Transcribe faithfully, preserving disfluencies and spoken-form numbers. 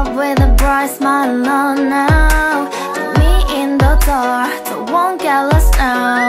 up with a bright smile on now. Put me in the dark, so won't get lost now.